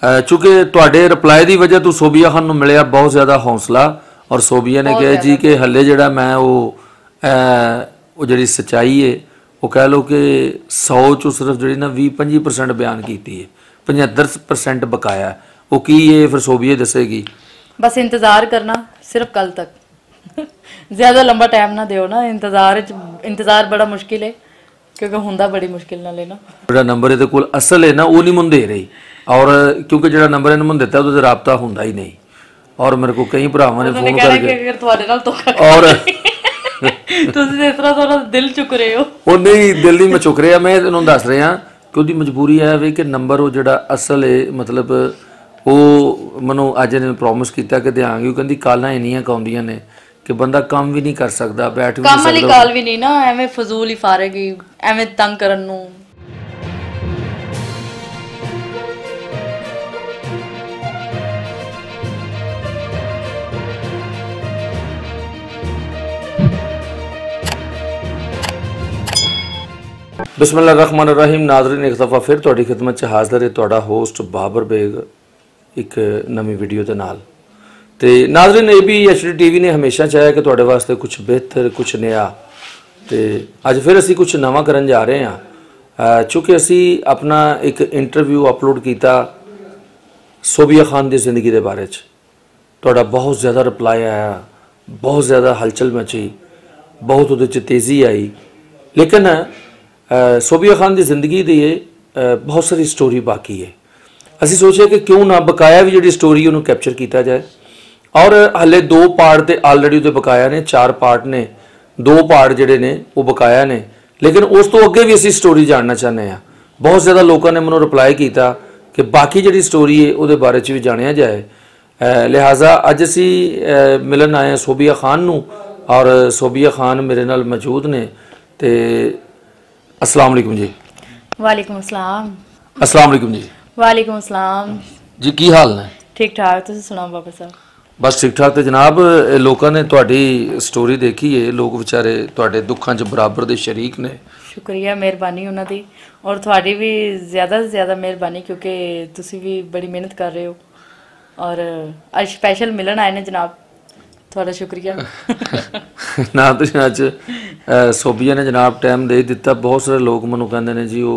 चूँकि तुहाडे रिप्लाई की वजह तो सोबिया खान नूं मिलिया बहुत ज़्यादा हौसला और सोबिया ने कहा जी कि हले जिहड़ा मैं वो जिहड़ी सच्चाई है वो कह लो कि 100 चों सिर्फ जिहड़ी ना 20-25% बयान की है, 75% बकाया है। वो की है फिर सोबिया दसेगी। बस इंतज़ार करना सिर्फ कल तक ज़्यादा लंबा टाइम ना दियो ना, इंतज़ार बड़ा मुश्किल है क्योंकि हुंदा बड़ी मुश्किल ना लेना। जिहड़ा नंबर इहदे कोल असल है ना वो नहीं मुन दे रही, और क्योंकि जिहड़ा नंबर इन्हें मुन दिता उहदे राबता हुंदा ही नहीं। और मेरे को कई भरावां ने फोन करके और ਤੁਸੀਂ ਇਸ ਤਰ੍ਹਾਂ ਥੋੜਾ ਦਿਲ ਚੁੱਕ ਰਹੇ ਹੋ। ਉਹ ਨਹੀਂ ਦਿਲ ਨਹੀਂ ਮੈਂ ਚੁੱਕ ਰਿਹਾ, ਮੈਂ ਤੁਹਾਨੂੰ ਦੱਸ ਰਿਹਾ ਕਿ ਉਹਦੀ ਮਜਬੂਰੀ ਹੈ ਵੇ ਕਿ ਨੰਬਰ ਉਹ ਜਿਹੜਾ ਅਸਲ ਹੈ ਮਤਲਬ ਉਹ ਮੈਨੂੰ ਅੱਜ ਨੇ ਪ੍ਰੋਮਿਸ ਕੀਤਾ ਕਿ ਦਿਆਂਗੇ। ਉਹ ਕਹਿੰਦੀ ਕਾਲਾਂ ਇੰਨੀਆਂ ਕਾਉਂਦੀਆਂ ਨੇ ਕਿ ਬੰਦਾ ਕੰਮ ਵੀ ਨਹੀਂ ਕਰ ਸਕਦਾ, ਬੈਠ ਵੀ ਨਹੀਂ ਸਕਦਾ। ਕੰਮ ਵਾਲੀ ਕਾਲ ਵੀ ਨਹੀਂ ਨਾ, ਐਵੇਂ ਫਜ਼ੂਲ ਹੀ ਫਾਰੇਗੀ, ਐਵੇਂ ਤੰਗ ਕਰਨ ਨੂੰ। बिस्मिल्लाहिर्रहमानिर्रहीम। नाज़रीन एक दफ़ा फिर तुहाडी खिदमत च हाज़र है तुहाडा होस्ट बाबर बेग एक नवी वीडियो के नाल। तो नाज़रीन ABHD TV ने हमेशा चाहा कि तुहाडे वास्ते कुछ बेहतर कुछ नया, तो अज फिर असी कुछ नवा करन जा रहे हैं। चूँकि असी अपना एक इंटरव्यू अपलोड किया सोबिया खान की ज़िंदगी के बारे च, तुहाडा बहुत ज़्यादा रिप्लाई आया, बहुत ज़्यादा हलचल मची, बहुत उहदे च तेज़ी आई। लेकिन सोबिया खान की जिंदगी की बहुत सारी स्टोरी बाकी है। असी सोचे कि क्यों ना बकाया भी जी स्टोरी उन्होंने कैप्चर किया जाए। और हले 2 पार्ट तो आलरेडी वो बकाया ने, 4 पार्ट ने, 2 पार्ट जोड़े ने वो बकाया ने। लेकिन उस तो अगे भी असी स्टोरी जानना चाहते हैं। बहुत ज़्यादा लोगों ने मैंने रिप्लाई किया कि बाकी जी स्टोरी है वो बारे भी जानिया जाए। लिहाजा अज असी मिलन आए सोबिया खान नूं और सोबिया खान मेरे नाल मौजूद ने। तो अस्सलाम वालेकुम जी। वालेकुम अस्सलाम। अस्सलाम वालेकुम जी। वालेकुम अस्सलाम जी, की हाल ने? ठीक ठाक, तुसीं सुनाओ बाबर साहब? बस ठीक ठाक। तो जनाब लोगों ने तुहाडी स्टोरी देखी है, लोग बेचारे तुहाडे दुखां च बराबर दे शरीक ने। शुक्रिया, मेहरबानी उन्हां दी, और तुहाडी भी ज़्यादा से ज़्यादा मेहरबानी क्योंकि तुसीं भी बड़ी मेहनत कर रहे हो। और अज स्पैशल मिलन आए ने जनाब, थोड़ा शुक्रिया। ना तो अज सोबिया ने जनाब टाइम दे दिता। बहुत सारे लोग मैनू कहते हैं जी वो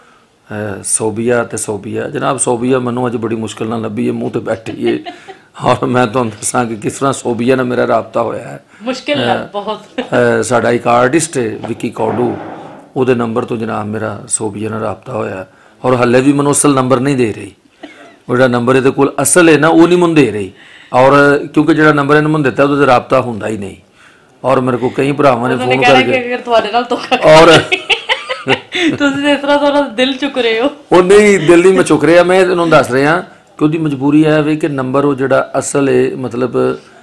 सोबिया तो सोबिया, जनाब सोबिया मैनू अज बड़ी मुश्किल ना लभी है, मुँह तो बैठी है। और मैं तुहानूं दसां कि किस तरह सोबिया ने मेरा राबता होया है। मुश्किल बहुत साडा एक आर्टिस्ट है विकी कौडू, वो नंबर तो जनाब मेरा सोबिया ने राबता होया है। और हले भी मैनू असल नंबर नहीं दे रही, वो जो नंबर ये कोल असल है ना वो नहीं मुन दे रही। और क्योंकि जो नंबर इन्हें मुन दिता वो राबता हुंदा ही नहीं। और मेरे को कई भरावां ने फोन करके और ਤੁਸੀਂ ਇਸ ਤਰ੍ਹਾਂ ਥੋੜਾ ਦਿਲ ਚੁੱਕ ਰਹੇ ਹੋ। ਉਹ ਨਹੀਂ ਦਿਲ ਨਹੀਂ ਮੈਂ ਚੁੱਕ ਰਿਹਾ, ਮੈਂ ਤੁਹਾਨੂੰ ਦੱਸ ਰਿਹਾ ਕਿ ਉਹਦੀ ਮਜਬੂਰੀ ਹੈ ਵੇ ਕਿ ਨੰਬਰ ਉਹ ਜਿਹੜਾ ਅਸਲ ਹੈ ਮਤਲਬ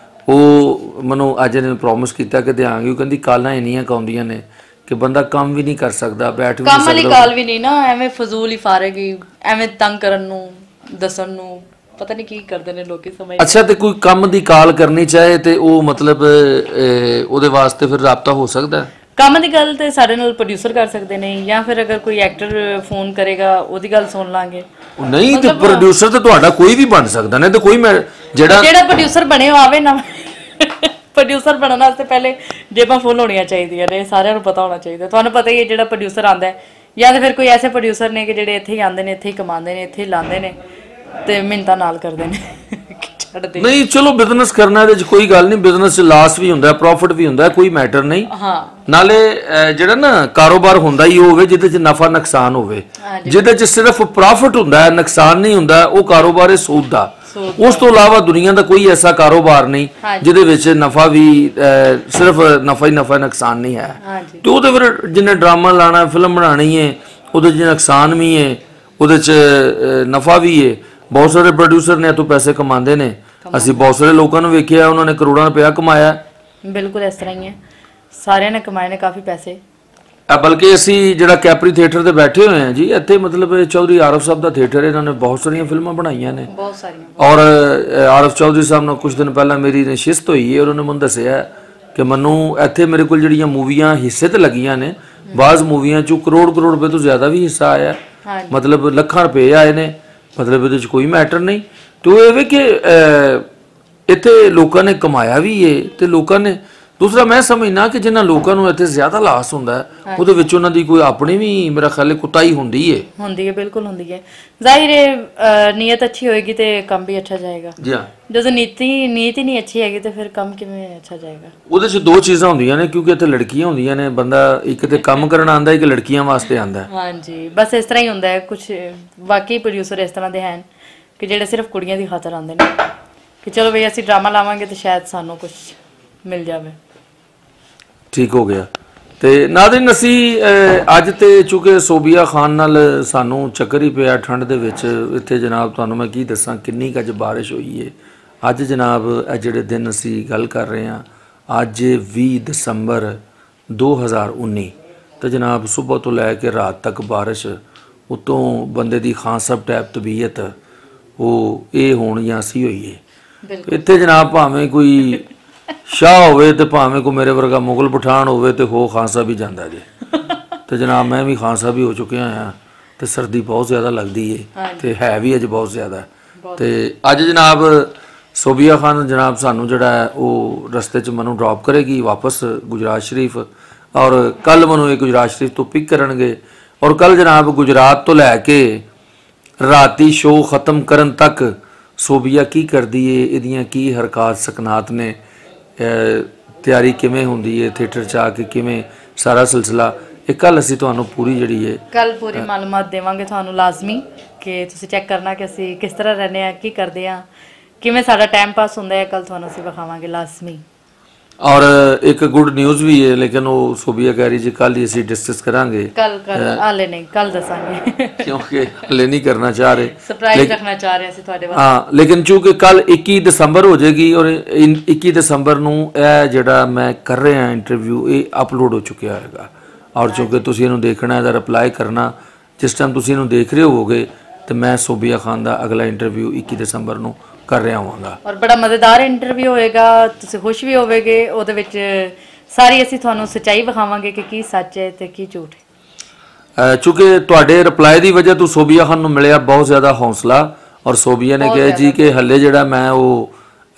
ਉਹ ਮੈਨੂੰ ਅੱਜ ਨੇ ਪ੍ਰੋਮਿਸ ਕੀਤਾ ਕਿ ਦਿਆਂਗੇ। ਉਹ ਕਹਿੰਦੀ ਕਾਲਾਂ ਇੰਨੀਆਂ ਕਾਉਂਦੀਆਂ ਨੇ ਕਿ ਬੰਦਾ ਕੰਮ ਵੀ ਨਹੀਂ ਕਰ ਸਕਦਾ, ਬੈਠ ਵੀ ਨਹੀਂ ਸਕਦਾ। ਕੰਮ ਵਾਲੀ ਕਾਲ ਵੀ ਨਹੀਂ ਨਾ, ਐਵੇਂ ਫਜ਼ੂਲ ਹੀ ਫਾਰੇਗੀ, ਐਵੇਂ ਤੰਗ ਕਰਨ ਨੂੰ, ਦੱਸਣ ਨੂੰ, ਪਤਾ ਨਹੀਂ ਕੀ ਕਰਦੇ ਨੇ ਲੋਕੀ ਸਮਝ। ਅੱਛਾ, ਤੇ ਕੋਈ ਕੰਮ ਦੀ ਕਾਲ ਕਰਨੀ ਚਾਹੇ ਤੇ ਉਹ ਮਤਲਬ ਉਹਦੇ ਵਾਸਤੇ ਫਿਰ ਰਾਬਤਾ ਹੋ ਸਕਦਾ ਹੈ? ਕੰਮ ਦੀ ਗੱਲ ਤੇ ਸਾਡੇ ਨਾਲ ਪ੍ਰੋਡਿਊਸਰ ਕਰ ਸਕਦੇ ਨੇ, ਜਾਂ ਫਿਰ ਅਗਰ ਕੋਈ ਐਕਟਰ ਫੋਨ ਕਰੇਗਾ ਉਹਦੀ ਗੱਲ ਸੁਣ ਲਾਂਗੇ। ਨਹੀਂ ਤੇ ਪ੍ਰੋਡਿਊਸਰ ਤੇ ਤੁਹਾਡਾ ਕੋਈ ਵੀ ਬਣ ਸਕਦਾ ਨੇ, ਤੇ ਕੋਈ ਮੈਂ ਜਿਹੜਾ ਪ੍ਰੋਡਿਊਸਰ ਬਣੇ ਆਵੇ ਨਾ। ਪ੍ਰੋਡਿਊਸਰ ਬਣਨ ਵਾਸਤੇ ਪਹਿਲੇ ਜੇਬਾਂ ਫੁੱਲ ਹੋਣੀਆਂ ਚਾਹੀਦੀਆਂ ਨੇ, ਸਾਰਿਆਂ ਨੂੰ ਪਤਾ ਹੋਣਾ ਚਾਹੀਦਾ। ਤੁਹਾਨੂੰ ਪਤਾ ਹੀ ਹੈ ਜਿਹੜਾ ਪ੍ਰੋਡਿਊਸਰ ਆਉਂਦਾ ਹੈ, ਜਾਂ ਤੇ ਫਿਰ ਕੋਈ ਐਸੇ ਪ੍ਰੋਡਿਊਸਰ ਨੇ ਕਿ ਜਿਹੜੇ ਇੱਥੇ ਹੀ ਆਉਂਦੇ ਨੇ, ਇੱਥੇ ਹੀ ਕਮਾਉਂਦੇ ਨੇ, ਇੱਥੇ ਹੀ ਲਾਉਂਦੇ ਨੇ ਤੇ ਮਿੰਨਤਾਂ ਨਾਲ ਕਰਦੇ ਨੇ। नहीं चलो बिजनेस करना है कोई गल नहीं, बिजनेस च लॉस भी होंदा है, प्रॉफिट भी होंदा है, कोई मैटर नहीं। हाँ, नाले जिहड़ा ना कारोबार होंदा ही होवे जिहदे च नफा नुकसान होवे, जिहदे च सिर्फ प्रॉफिट होंदा है नुकसान नहीं होंदा, वो कारोबार है सूद दा। उस तो इलावा दुनिया का कोई ऐसा कारोबार नहीं जिहदे विच नफा भी सिर्फ नफा ही नफा नुकसान नहीं है। तो वो फिर जिन्हें ड्रामा लाना फिल्म बनानी है उहदे च नुकसान भी है, उहदे च नफा भी है। बहुत सारे प्रोड्यूसर ने तो पैसे कमाते हैं, ਅਸੀਂ बहुत सारे लोगों ने वेखिया उन्होंने करोड़ों रुपया कमाया। बिल्कुल इस तरह ही है, सारे ने कमाए ने काफ़ी पैसे। बल्कि असी जो कैपरी थिएटर से बैठे हुए हैं जी, इतने मतलब चौधरी आरफ साहब का थिएटर है, इन्होंने बहुत सारिया फिल्मां बनाई ने, बहुत सारियां। और आरफ चौधरी साहब ने कुछ दिन पहला मेरी नशिस्त हुई है, उन्होंने मैंने दसिया कि मैनू इत्थे मेरे को जिहड़ियां मूवियां हिस्से ते लगियां ने, बाज़ मूवियां चों करोड़ रुपए तो ज़्यादा भी हिस्सा आया, मतलब लखां रुपए आए ने। ਮਤਲਬ ਇਹਦੇ 'ਚ ਕੋਈ ਮੈਟਰ ਨਹੀਂ। ਤੇ ਉਹ ਇਹ ਵੇ ਕਿ ਇੱਥੇ ਲੋਕਾਂ ਨੇ ਕਮਾਇਆ ਵੀ ਏ ਤੇ ਲੋਕਾਂ ਨੇ ਦੂਸਰਾ ਮੈਂ ਸਮਝਣਾ ਕਿ ਜਿਨ੍ਹਾਂ ਲੋਕਾਂ ਨੂੰ ਇੱਥੇ ਜ਼ਿਆਦਾ ਲਾਸ ਹੁੰਦਾ ਹੈ ਉਹਦੇ ਵਿੱਚ ਉਹਨਾਂ ਦੀ ਕੋਈ ਆਪਣੀ ਵੀ ਮੇਰਾ ਖਿਆਲ ਹੈ ਕੁਤਾਹੀ ਹੁੰਦੀ ਹੈ ਬਿਲਕੁਲ ਹੁੰਦੀ ਹੈ। ਜ਼ਾਹਿਰ ਹੈ ਨੀਅਤ ਅੱਛੀ ਹੋਏਗੀ ਤੇ ਕੰਮ ਵੀ ਅੱਛਾ ਜਾਏਗਾ। ਜੀ ਹਾਂ, ਜਦੋਂ ਨੀਤ ਹੀ ਨਹੀਂ ਅੱਛੀ ਹੈਗੀ ਤੇ ਫਿਰ ਕੰਮ ਕਿਵੇਂ ਅੱਛਾ ਜਾਏਗਾ? ਉਹਦੇ 'ਚ ਦੋ ਚੀਜ਼ਾਂ ਹੁੰਦੀਆਂ ਨੇ ਕਿਉਂਕਿ ਇੱਥੇ ਲੜਕੀਆਂ ਹੁੰਦੀਆਂ ਨੇ, ਬੰਦਾ ਇੱਕ ਤੇ ਕੰਮ ਕਰਨ ਆਉਂਦਾ, ਇੱਕ ਲੜਕੀਆਂ ਵਾਸਤੇ ਆਉਂਦਾ। ਹਾਂਜੀ, ਬਸ ਇਸ ਤਰ੍ਹਾਂ ਹੀ ਹੁੰਦਾ ਹੈ। ਕੁਝ ਵਾਕਈ ਪ੍ਰੋਡਿਊਸਰ ਇਸ ਤਰ੍ਹਾਂ ਦੇ ਹਨ ਕਿ ਜਿਹੜੇ ਸਿਰਫ ਕੁੜੀਆਂ ਦੀ ਖਾਤਰ ਆਉਂਦੇ ਨੇ ਕਿ ਚਲੋ ਬਈ ਅਸੀਂ ਡਰਾਮਾ ਲਾਵਾਂਗੇ ਤੇ ਸ਼ਾਇਦ ਸਾਨੂੰ ਕੁਝ ਮਿਲ ਜਾਵੇ। ਠੀਕ ਹੋ ਗਿਆ। ਤੇ ਨਾਜ਼ਰੀਨ ਅਸੀਂ ਅੱਜ ਤੇ ਚੂੰਕਿ ਸੋਬੀਆ ਖਾਨ ਨਾਲ ਸਾਨੂੰ ਚੱਕਰ ਹੀ ਪਿਆ ਠੰਡ ਦੇ ਵਿੱਚ ਇੱਥੇ ਜਨਾਬ, ਤੁਹਾਨੂੰ ਮੈਂ ਕੀ ਦੱਸਾਂ ਕਿੰਨੀ ਕੁ ਅੱਜ ਬਾਰਿਸ਼ ਹੋਈ ਹੈ। ਅੱਜ ਜਨਾਬ ਇਹ ਜਿਹੜੇ ਦਿਨ ਅਸੀਂ ਗੱਲ ਕਰ ਰਹੇ ਹਾਂ, ਅੱਜ 20 ਦਸੰਬਰ 2019 ਤੇ ਜਨਾਬ ਸਵੇਰ ਤੋਂ ਲੈ ਕੇ ਰਾਤ ਤੱਕ ਬਾਰਿਸ਼, ਉਤੋਂ ਬੰਦੇ ਦੀ ਖਾਂ ਸਾਹਿਬ ਟੈਪ ਤਬੀਅਤ ਉਹ ਇਹ ਹੋਣ ਜਾਂ ਸੀ ਹੋਈ ਹੈ ਇੱਥੇ ਜਨਾਬ। ਭਾਵੇਂ ਕੋਈ ਸ਼ਾਹ ਹੋਵੇ ਤੇ ਭਾਵੇਂ ਕੋਈ ਮੇਰੇ ਵਰਗਾ ਮੁਗਲ ਪਠਾਨ ਹੋਵੇ ਤੇ ਹੋ ਖਾਨ ਸਾਹਿਬ ਹੀ ਜਾਂਦਾ ਜੀ। ਤੇ ਜਨਾਬ ਮੈਂ ਵੀ ਖਾਨ ਸਾਹਿਬ ਹੀ ਹੋ ਚੁੱਕਿਆ ਹਾਂ ਤੇ ਸਰਦੀ ਬਹੁਤ ਜ਼ਿਆਦਾ ਲੱਗਦੀ ਹੈ ਤੇ ਹੈ ਵੀ ਅੱਜ ਬਹੁਤ ਜ਼ਿਆਦਾ। ਤੇ ਅੱਜ ਜਨਾਬ ਸੋਬੀਆ ਖਾਨ ਜਨਾਬ ਸਾਨੂੰ ਜਿਹੜਾ ਹੈ ਉਹ ਰਸਤੇ 'ਚ ਮੈਨੂੰ ਡ੍ਰੌਪ ਕਰੇਗੀ ਵਾਪਸ ਗੁਜਰਾਤ ਸ਼ਰੀਫ, ਔਰ ਕੱਲ ਮੈਨੂੰ ਇਹ ਗੁਜਰਾਤ ਸ਼ਰੀਫ ਤੋਂ ਪਿਕ ਕਰਨਗੇ ਔਰ ਕੱਲ ਜਨਾਬ ਗੁਜਰਾਤ ਤੋਂ ਲੈ ਕੇ ਰਾਤੀ ਸ਼ੋਅ ख़त्म ਕਰਨ ਤੱਕ ਸੋਬੀਆ ਕੀ ਕਰਦੀ ਏ, ਇਹਦੀਆਂ ਕੀ ਹਰਕਤ ਸਕਨਾਤ ਨੇ, ਤਿਆਰੀ ਕਿਵੇਂ ਹੁੰਦੀ ਹੈ ਥੀਏਟਰ 'ਚ ਆ ਕੇ, ਕਿਵੇਂ ਸਾਰਾ ਸਿਲਸਿਲਾ, ਇਹ ਕੱਲ ਅਸੀਂ ਤੁਹਾਨੂੰ ਪੂਰੀ ਜਿਹੜੀ ਹੈ ਕੱਲ ਪੂਰੀ ਮਾਲੂਮਾਤ ਦੇਵਾਂਗੇ ਤੁਹਾਨੂੰ ਲਾਜ਼ਮੀ ਕਿ ਤੁਸੀਂ ਚੈੱਕ ਕਰਨਾ ਕਿ ਅਸੀਂ ਕਿਸ ਤਰ੍ਹਾਂ ਰਹਿੰਦੇ ਹਾਂ, ਕੀ ਕਰਦੇ ਹਾਂ, ਕਿਵੇਂ ਸਾਡਾ ਟਾਈਮ ਪਾਸ ਹੁੰਦਾ ਹੈ। ਕੱਲ ਤੁਹਾਨੂੰ ਅਸੀਂ ਵਿਖਾਵਾਂਗੇ ਲਾਜ਼ਮੀ। ਔਰ ਇੱਕ ਗੁੱਡ ਨਿਊਜ਼ ਵੀ ਹੈ ਲੇਕਿਨ ਉਹ ਸੋਬੀਆ ਕਹਿ ਰਹੀ ਜੀ ਕੱਲ ਹੀ ਅਸੀਂ ਡਿਸਕਸ ਕਰਾਂਗੇ। ਕੱਲ ਹਾਲੇ ਨਹੀਂ, ਕੱਲ ਦੱਸਾਂਗੇ ਕਿਉਂਕਿ ਹਲੇ ਨਹੀਂ ਕਰਨਾ ਚਾਹ ਰਹੇ, ਸਰਪ੍ਰਾਈਜ਼ ਰੱਖਣਾ ਚਾਹ ਰਹੇ ਅਸੀਂ ਤੁਹਾਡੇ ਵਾਸਤੇ। ਹਾਂ ਲੇਕਿਨ ਚੂੰਕਿ ਕੱਲ 21 ਦਸੰਬਰ ਹੋ ਜਾਏਗੀ ਔਰ 21 ਦਸੰਬਰ ਨੂੰ ਇਹ ਜਿਹੜਾ ਮੈਂ ਕਰ ਰਿਹਾ ਇੰਟਰਵਿਊ ਇਹ ਅਪਲੋਡ ਹੋ ਚੁੱਕਿਆ ਹੋਏਗਾ ਔਰ ਚੂੰਕਿ ਤੁਸੀਂ ਇਹਨੂੰ ਦੇਖਣਾ ਇਹਦਾ ਰਿਪਲਾਈ ਕਰਨਾ ਜਿਸ ਟਾਈਮ ਤੁਸੀਂ ਇਹਨੂੰ ਦੇਖ ਰਹੇ ਹੋਵੋਗੇ ਤੇ ਮੈਂ ਸੋਬੀਆ ਖਾਨ ਦਾ ਅਗਲਾ ਇੰਟਰਵਿਊ 21 ਦਸੰਬਰ ਨੂੰ ਕਰ ਰਿਹਾ ਹੋਵਾਂਗਾ ਔਰ ਬੜਾ ਮਜ਼ੇਦਾਰ ਇੰਟਰਵਿਊ ਹੋਏਗਾ। ਤੁਸੀਂ ਖੁਸ਼ ਵੀ ਹੋਵੋਗੇ, ਉਹਦੇ ਵਿੱਚ ਸਾਰੀ ਅਸੀਂ ਤੁਹਾਨੂੰ ਸੱਚਾਈ ਵਿਖਾਵਾਂਗੇ ਕਿ ਕੀ ਸੱਚ ਹੈ ਤੇ ਕੀ ਝੂਠ ਹੈ। ਚੂੰਕਿ ਤੁਹਾਡੇ ਰਿਪਲਾਈ ਦੀ ਵਜ੍ਹਾ ਤੋਂ ਸੋਬੀਆ ਖਾਨ ਨੂੰ ਮਿਲਿਆ ਬਹੁਤ ਜ਼ਿਆਦਾ ਹੌਸਲਾ ਔਰ ਸੋਬੀਆ ਨੇ ਕਿਹਾ ਜੀ ਕਿ ਹੱਲੇ ਜਿਹੜਾ ਮੈਂ ਉਹ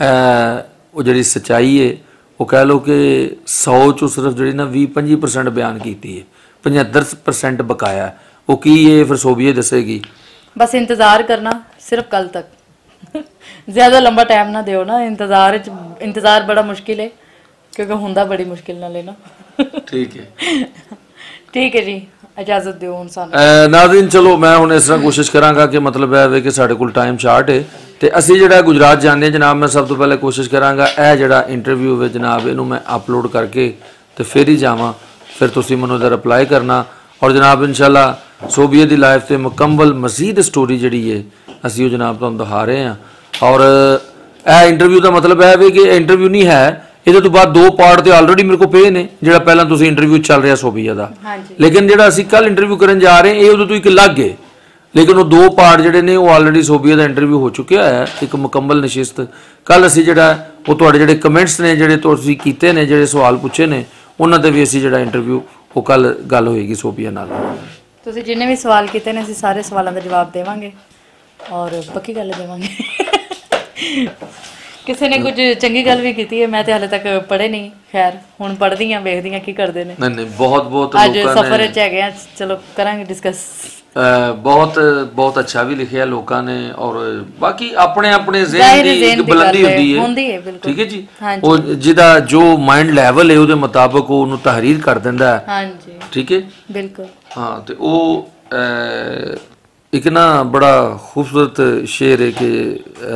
ਜਿਹੜੀ ਸੱਚਾਈ ਹੈ ਉਹ ਕਹਿ ਲਓ ਕਿ 100 ਚੋਂ ਸਿਰਫ ਜਿਹੜੀ ਨਾ 20-25% ਬਿਆਨ ਕੀਤੀ ਹੈ, 75% ਬਕਾਇਆ। ਉਹ ਕੀ ਹੈ ਫਿਰ ਸੋਬੀਆ ਦੱਸੇਗੀ। ਬਸ ਇੰਤਜ਼ਾਰ ਕਰਨਾ ਸਿਰਫ ਕੱਲ ਤੱਕ, ਜ਼ਿਆਦਾ ਲੰਬਾ ਟਾਈਮ ਨਾ ਦਿਓ ਨਾ। ਇੰਤਜ਼ਾਰ ਬੜਾ ਮੁਸ਼ਕਿਲ ਹੈ ਕਿਉਂਕਿ ਹੁੰਦਾ ਬੜੀ ਮੁਸ਼ਕਿਲ ਨਾਲ ਹੈ ਨਾ। ਠੀਕ ਹੈ ਜੀ, ਇਜਾਜ਼ਤ ਦਿਓ ਹੁਣ ਸਾਨੂੰ। ਨਾਜ਼ਰੀਨ ਚਲੋ ਮੈਂ ਹੁਣ ਇਸ ਤਰ੍ਹਾਂ ਕੋਸ਼ਿਸ਼ ਕਰਾਂਗਾ ਕਿ ਮਤਲਬ ਇਹ ਵੇ ਕਿ ਸਾਡੇ ਕੋਲ ਟਾਈਮ ਸ਼ਾਰਟ ਹੈ ਤੇ ਅਸੀਂ ਜਿਹੜਾ ਗੁਜਰਾਤ ਜਾਂਦੇ ਹਾਂ ਜਨਾਬ, ਮੈਂ ਸਭ ਤੋਂ ਪਹਿਲੇ ਕੋਸ਼ਿਸ਼ ਕਰਾਂਗਾ ਇਹ ਜਿਹੜਾ ਇੰਟਰਵਿਊ ਹੈ ਜਨਾਬ ਇਹਨੂੰ ਮੈਂ ਅਪਲੋਡ ਕਰਕੇ ਤੇ ਫਿਰ ਹੀ ਜਾਵਾਂ, ਫਿਰ ਤੁਸੀਂ ਮੈਨੂੰ ਇਹਦਾ ਰਿਪਲਾਈ ਕਰਨਾ ਔਰ ਜਨਾਬ ਇਨਸ਼ਾਅੱਲਾ ਸੋਬੀਆ ਦੀ ਲਾਈਫ ਤੇ ਮੁਕੰਮਲ ਮਜ਼ੀਦ ਸਟੋਰੀ ਜਿਹੜੀ ਹੈ ਅਸੀਂ ਉਹ ਜਨਾਬ ਤੁਹਾਨੂੰ ਦਿਖਾ ਰਹੇ ਹਾਂ। ਔਰ ਇਹ ਇੰਟਰਵਿਊ ਦਾ ਮਤਲਬ ਹੈ ਵੀ ਕਿ ਇੰਟਰਵਿਊ ਨਹੀਂ ਹੈ, ਇਹਦੇ ਤੋਂ ਬਾਅਦ 2 ਪਾਰਟ ਤੇ ਆਲਰੇਡੀ ਮੇਰੇ ਕੋਲ ਪਏ ਨੇ। ਜਿਹੜਾ ਪਹਿਲਾਂ ਤੁਸੀਂ ਇੰਟਰਵਿਊ ਚੱਲ ਰਿਹਾ ਸੋਬੀਆ ਦਾ, ਲੇਕਿਨ ਜਿਹੜਾ ਅਸੀਂ ਕੱਲ ਇੰਟਰਵਿਊ ਕਰਨ ਜਾ ਰਹੇ ਹਾਂ ਇਹ ਉਹਦੇ ਤੋਂ ਇੱਕ ਅਲੱਗ ਹੈ, ਲੇਕਿਨ ਉਹ 2 ਪਾਰਟ ਜਿਹੜੇ ਨੇ ਉਹ ਆਲਰੇਡੀ ਸੋਬੀਆ ਦਾ ਇੰਟਰਵਿਊ ਹੋ ਚੁੱਕਿਆ ਹੈ, ਇੱਕ ਮੁਕੰਮਲ ਨਸ਼ਿਸਤ। ਕੱਲ ਅਸੀਂ ਜਿਹੜਾ ਉਹ ਤੁਹਾਡੇ ਜਿਹੜੇ ਕਮੈਂਟਸ ਨੇ ਜਿਹੜੇ ਤੁਸੀਂ ਕੀਤੇ ਨੇ, ਜਿਹੜੇ ਸਵਾਲ ਪੁੱਛੇ ਨੇ, ਉਹਨਾਂ ਤੇ ਵੀ ਅਸੀਂ ਜਿਹੜਾ ਇੰਟਰਵਿਊ ਉਹ ਕੱਲ ਗੱਲ ਹੋਏਗੀ ਸੋਬੀਆ ਨਾਲ। ਤੁਸੀਂ ਜਿੰਨੇ ਵੀ ਸਵਾਲ ਕੀਤੇ ਨੇ ਅਸੀਂ ਸਾਰੇ ਸਵਾਲਾਂ ਦਾ ਜਵਾਬ ਦੇਵਾਂਗੇ ਔਰ ਪੱਕੀ ਗੱਲ ਦੇਵਾਂਗੇ। ਕਿਸੇ ਨੇ ਕੁਝ ਚੰਗੀ ਗੱਲ ਵੀ ਕੀਤੀ ਹੈ, ਮੈਂ ਤੇ ਹਾਲੇ ਤੱਕ ਪੜ੍ਹੇ ਨਹੀਂ, ਖੈਰ ਹੁਣ ਪੜ੍ਹਦੀ ਹਾਂ, ਵੇਖਦੀ ਹਾਂ ਕੀ ਕਰਦੇ ਨੇ। ਨਹੀਂ ਬਹੁਤ ਅੱਜ ਸਫ਼ਰ 'ਚ ਹੈਗੇ ਆ, ਚਲੋ ਕਰਾਂਗੇ ਡਿਸਕਸ। ਬਹੁਤ ਅੱਛਾ ਵੀ ਲਿਖਿਆ ਲੋਕਾਂ ਨੇ ਔਰ ਬਾਕੀ ਆਪਣੇ ਆਪਣੇ ਜ਼ਿਹਨ ਦੀ ਇੱਕ ਬੁਲੰਦੀ ਹੁੰਦੀ ਹੈ। ਠੀਕ ਹੈ ਜੀ, ਉਹ ਜਿਹਦਾ ਜੋ ਮਾਈਂਡ ਲੈਵਲ ਹੈ ਉਹਦੇ ਮੁਤਾਬਕ ਉਹ ਉਹਨੂੰ ਤਹਰੀਰ ਕਰ ਦਿੰਦਾ ਹੈ। ਹਾਂਜੀ ਠੀਕ ਹੈ, ਬਿਲਕੁਲ। ਹਾਂ ਤੇ ਉਹ ਇੱਕ ਨਾ ਬੜਾ ਖੂਬਸੂਰਤ ਸ਼ੇਰ ਹੈ ਕਿ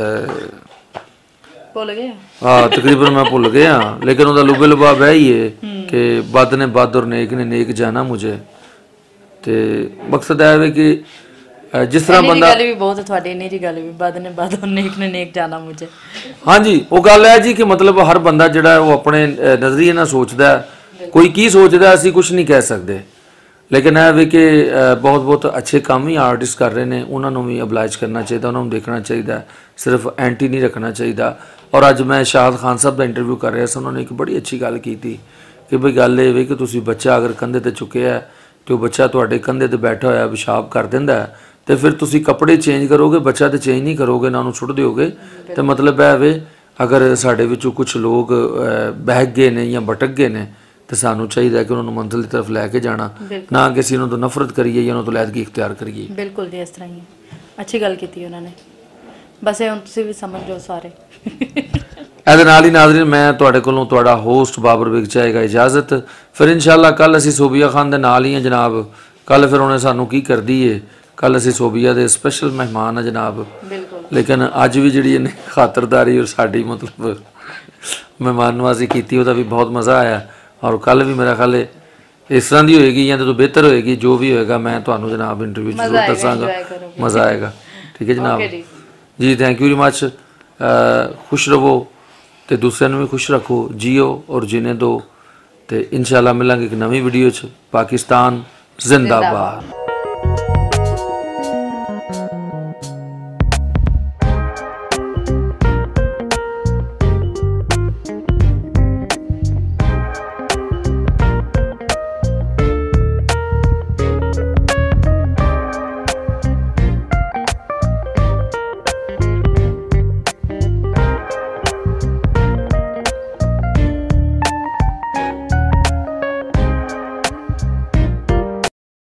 ਭੁੱਲ ਗਏ ਹਾਂ ਤਕਰੀਬਨ ਮੈਂ ਭੁੱਲ ਗਿਆ, ਲੇਕਿਨ ਉਹਦਾ ਲੁਬੇ ਲੁਬਾਬ ਹੈ ਹੀ ਹੈ ਕਿ ਬਦ ਨੇ ਬਦ ਔਰ ਨੇਕ ਨੇ ਨੇਕ ਜਾਣਾ ਮੁਝੇ। ਤੇ ਮਕਸਦ ਇਹ ਹੈ ਕਿ ਜਿਸ ਤਰ੍ਹਾਂ ਬੰਦਾ ਗੱਲ ਵੀ ਬਹੁਤ ਹੈ ਤੁਹਾਡੀ, ਇੰਨੀ ਜੀ ਗੱਲ ਵੀ ਬਦ ਨੇ ਬਦ ਔਰ ਨੇਕ ਨੇ ਨੇਕ ਜਾਣਾ ਮੁਝੇ। ਹਾਂਜੀ ਉਹ ਗੱਲ ਹੈ ਜੀ ਕਿ ਮਤਲਬ ਹਰ ਬੰਦਾ ਜਿਹੜਾ ਉਹ ਆਪਣੇ ਨਜ਼ਰੀਏ ਨਾਲ ਸੋਚਦਾ, ਕੋਈ ਕੀ ਸੋਚਦਾ ਅਸੀਂ ਕੁਝ ਨਹੀਂ ਕਹਿ ਸਕਦੇ, ਲੇਕਿਨ ਇਹ ਵੀ ਕਿ ਬਹੁਤ ਅੱਛੇ ਕੰਮ ਹੀ ਆਰਟਿਸਟ ਕਰ ਰਹੇ ਨੇ, ਉਹਨਾਂ ਨੂੰ ਵੀ ਅਬਲਾਈਜ ਕਰਨਾ ਚਾਹੀਦਾ, ਉਹਨਾਂ ਨੂੰ ਦੇਖਣਾ ਚਾਹੀਦਾ, ਸਿਰਫ ਐਂਟੀ ਨਹੀਂ ਰੱਖਣਾ ਚਾਹੀਦਾ। ਔਰ ਅੱਜ ਮੈਂ ਸ਼ਾਹਦ ਖਾਨ ਸਾਹਿਬ ਦਾ ਇੰਟਰਵਿਊ ਕਰ ਰਿਹਾ ਸੀ, ਉਹਨਾਂ ਨੇ ਇੱਕ ਬੜੀ ਅੱਛੀ ਗੱਲ ਕੀਤੀ ਕਿ ਬਈ ਗੱਲ ਇਹ ਵੇ ਕਿ ਤੁਸੀਂ ਬੱਚਾ ਅਗਰ ਕੰਧੇ ਤੇ ਚੁੱਕਿਆ ਤੇ ਉਹ ਬੱਚਾ ਤੁਹਾਡੇ ਕੰਧੇ ਤੇ ਬੈਠਾ ਹੋਇਆ ਪਿਸ਼ਾਬ ਕਰ ਦਿੰਦਾ ਤੇ ਫਿਰ ਤੁਸੀਂ ਕੱਪੜੇ ਚੇਂਜ ਕਰੋਗੇ, ਬੱਚਾ ਤੇ ਚੇਂਜ ਨਹੀਂ ਕਰੋਗੇ, ਨਾ ਉਹਨੂੰ ਛੁੱਟ ਦਿਓਗੇ। ਤੇ ਮਤਲਬ ਇਹ ਵੇ ਅਗਰ ਸਾਡੇ ਵਿੱਚੋਂ ਕੁਝ ਲੋਕ ਬਹਿਕ ਗਏ ਨੇ ਜਾਂ ਭਟਕ ਗਏ ਨੇ ਤੇ ਸਾਨੂੰ ਚਾਹੀਦਾ ਕਿ ਉਹਨਾਂ ਨੂੰ ਮੰਜ਼ਿਲ ਦੀ ਤਰਫ ਲੈ ਕੇ ਜਾਣਾ, ਨਾ ਕਿ ਅਸੀਂ ਉਹਨਾਂ ਤੋਂ ਨਫ਼ਰਤ ਕਰੀਏ ਜਾਂ ਉਹਨਾਂ ਤੋਂ ਲੈਦਗੀ ਇਖਤਿਆਰ ਕਰੀਏ। ਬਿਲਕੁਲ ਜੀ, ਇਸ ਤਰ੍ਹਾਂ ਹੀ ਹੈ। ਅੱਛੀ ਗੱਲ ਕੀਤੀ ਉਹਨਾਂ ਨੇ, ਬਸ ਇਹ ਹੁਣ ਤੁਸੀਂ ਵੀ ਸਮਝ ਜਾਓ ਸਾਰੇ। ਇਹਦੇ ਨਾਲ ਹੀ ਨਾਜ਼ਰੀਨ ਮੈਂ ਤੁਹਾਡੇ ਕੋਲੋਂ ਤੁਹਾਡਾ ਹੋਸਟ ਬਾਬਰ ਬੇਗ ਚਾਹੇਗਾ ਇਜਾਜ਼ਤ। ਫਿਰ ਇਨਸ਼ਾਅੱਲਾ ਕੱਲ ਅਸੀਂ ਸੋਬੀਆ ਖਾਨ ਦੇ ਨਾਲ ਹੀ ਹਾਂ ਜਨਾਬ। ਕੱਲ ਫਿਰ ਉਹਨੇ ਸਾਨੂੰ ਕੀ ਕਰਦੀ ਏ, ਕੱਲ ਅਸੀਂ ਸੋਬੀਆ ਦੇ ਸਪੈਸ਼ਲ ਮਹਿਮਾਨ ਆ ਜਨਾਬ। ਬਿਲਕੁਲ। ਲੇਕਿਨ ਅੱਜ ਵੀ ਜਿਹੜੀ ਇਹਨੇ ਖਾਤਰਦਾਰੀ ਔਰ ਸਾਡੀ ਮਤਲਬ ਮਹਿਮਾਨ ਨਵਾਜ਼ੀ ਕੀਤੀ, ਉਹਦਾ ਵੀ ਬਹੁਤ ਮਜ਼ਾ ਆਇਆ। ਔਰ ਕੱਲ ਵੀ ਮੇਰਾ ਖਿਆਲ ਹੈ ਇਸ ਤਰ੍ਹਾਂ ਦੀ ਹੋਏਗੀ ਜਾਂ ਤੋਂ ਬਿਹਤਰ ਹੋਏਗੀ। ਜੋ ਵੀ ਹੋਏਗਾ ਮੈਂ ਤੁਹਾਨੂੰ ਜਨਾਬ ਇੰਟਰਵਿਊ ਜ਼ਰੂਰ ਦੱਸਾਂਗਾ, ਮਜ਼ਾ ਆਏਗਾ। ਠੀਕ ਹੈ ਜਨਾਬ ਜੀ, ਥੈਂਕ ਯੂ ਵੈਰੀ ਮਚ। ਖੁਸ਼ ਰਹੋ ਤੇ ਦੂਸਰਿਆਂ ਨੂੰ ਵੀ ਖੁਸ਼ ਰੱਖੋ, ਜੀਓ ਔਰ ਜੀਣੇ ਦਿਓ। ਤੇ ਇਨਸ਼ਾਅੱਲਾ ਮਿਲਾਂਗੇ ਇੱਕ ਨਵੀਂ ਵੀਡੀਓ 'ਚ। ਪਾਕਿਸਤਾਨ ਜ਼ਿੰਦਾਬਾਦ।